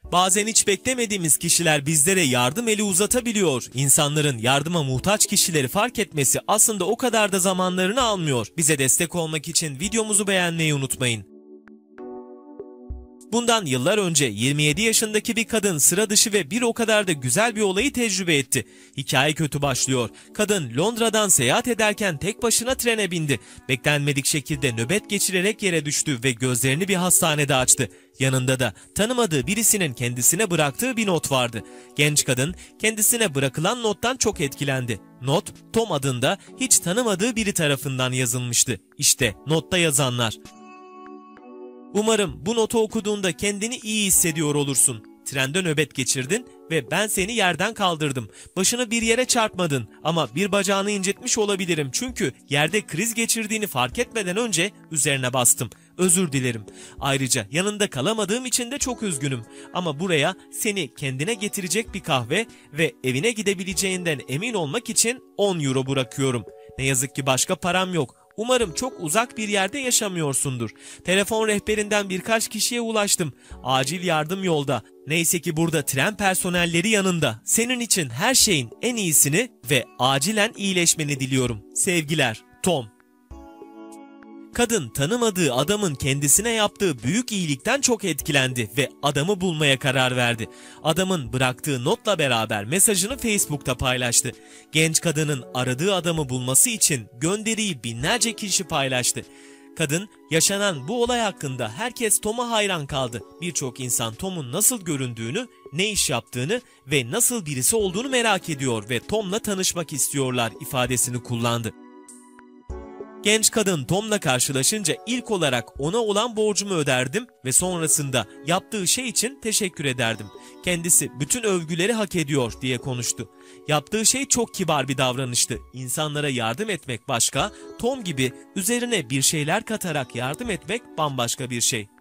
Bazen hiç beklemediğimiz kişiler bizlere yardım eli uzatabiliyor. İnsanların yardıma muhtaç kişileri fark etmesi aslında o kadar da zamanlarını almıyor. Bize destek olmak için videomuzu beğenmeyi unutmayın. Bundan yıllar önce 27 yaşındaki bir kadın sıra dışı ve bir o kadar da güzel bir olayı tecrübe etti. Hikaye kötü başlıyor. Kadın Londra'dan seyahat ederken tek başına trene bindi. Beklenmedik şekilde nöbet geçirerek yere düştü ve gözlerini bir hastanede açtı. Yanında da tanımadığı birisinin kendisine bıraktığı bir not vardı. Genç kadın kendisine bırakılan nottan çok etkilendi. Not, Tom adında hiç tanımadığı biri tarafından yazılmıştı. İşte notta yazanlar. Umarım bu notu okuduğunda kendini iyi hissediyor olursun. Trende nöbet geçirdin ve ben seni yerden kaldırdım. Başını bir yere çarpmadın ama bir bacağını incitmiş olabilirim çünkü yerde kriz geçirdiğini fark etmeden önce üzerine bastım. Özür dilerim. Ayrıca yanında kalamadığım için de çok üzgünüm. Ama buraya seni kendine getirecek bir kahve ve evine gidebileceğinden emin olmak için 10 euro bırakıyorum. Ne yazık ki başka param yok. Umarım çok uzak bir yerde yaşamıyorsundur. Telefon rehberinden birkaç kişiye ulaştım. Acil yardım yolda. Neyse ki burada tren personelleri yanında. Senin için her şeyin en iyisini ve acilen iyileşmeni diliyorum. Sevgiler, Tom. Kadın tanımadığı adamın kendisine yaptığı büyük iyilikten çok etkilendi ve adamı bulmaya karar verdi. Adamın bıraktığı notla beraber mesajını Facebook'ta paylaştı. Genç kadının aradığı adamı bulması için gönderiyi binlerce kişi paylaştı. Kadın, yaşanan bu olay hakkında herkes Tom'a hayran kaldı. Birçok insan Tom'un nasıl göründüğünü, ne iş yaptığını ve nasıl birisi olduğunu merak ediyor ve Tom'la tanışmak istiyorlar ifadesini kullandı. Genç kadın Tom'la karşılaşınca ilk olarak ona olan borcumu öderdim ve sonrasında yaptığı şey için teşekkür ederdim. Kendisi bütün övgüleri hak ediyor diye konuştu. Yaptığı şey çok kibar bir davranıştı. İnsanlara yardım etmek başka, Tom gibi üzerine bir şeyler katarak yardım etmek bambaşka bir şey.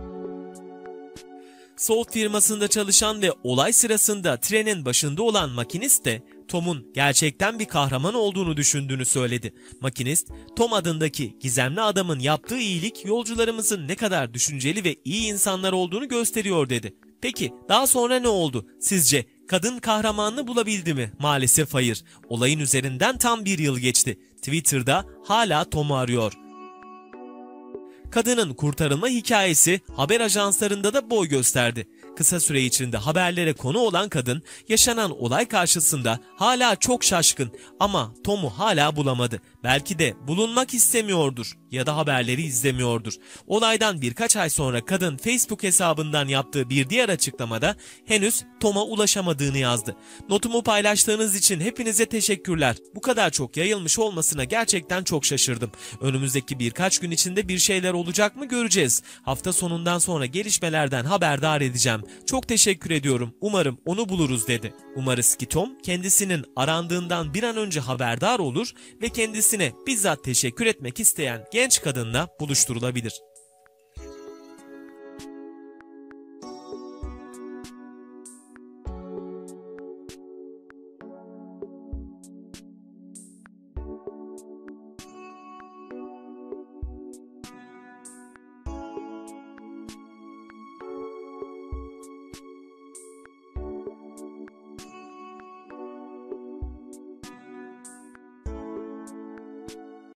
Salt firmasında çalışan ve olay sırasında trenin başında olan makinist de Tom'un gerçekten bir kahraman olduğunu düşündüğünü söyledi. Makinist, Tom adındaki gizemli adamın yaptığı iyilik yolcularımızın ne kadar düşünceli ve iyi insanlar olduğunu gösteriyor dedi. Peki daha sonra ne oldu? Sizce kadın kahramanını bulabildi mi? Maalesef hayır. Olayın üzerinden tam bir yıl geçti. Twitter'da hala Tom'u arıyor. Kadının kurtarılma hikayesi haber ajanslarında da boy gösterdi. Kısa süre içinde haberlere konu olan kadın yaşanan olay karşısında hala çok şaşkın ama Tom'u hala bulamadı. Belki de bulunmak istemiyordur ya da haberleri izlemiyordur. Olaydan birkaç ay sonra kadın Facebook hesabından yaptığı bir diğer açıklamada henüz Tom'a ulaşamadığını yazdı. Notumu paylaştığınız için hepinize teşekkürler. Bu kadar çok yayılmış olmasına gerçekten çok şaşırdım. Önümüzdeki birkaç gün içinde bir şeyler olacak mı göreceğiz. Hafta sonundan sonra gelişmelerden haberdar edeceğim. Çok teşekkür ediyorum. Umarım onu buluruz dedi. Umarız ki Tom kendisinin arandığından bir an önce haberdar olur ve kendisine bizzat teşekkür etmek isteyen genç kadınla buluşturulabilir.